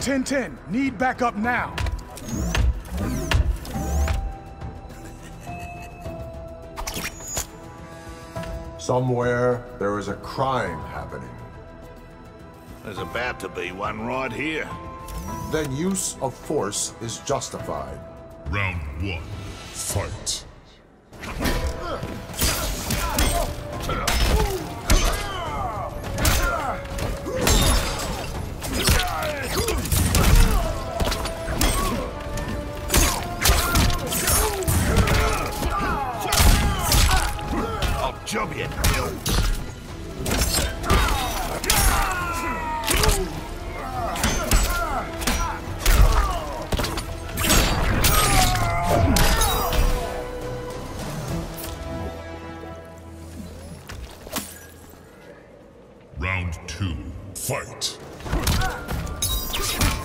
10-10. Need backup now. Somewhere, there is a crime happening. There's about to be one right here. Then use of force is justified. Round 1. Fight. I'll job you. Round 2. Fight.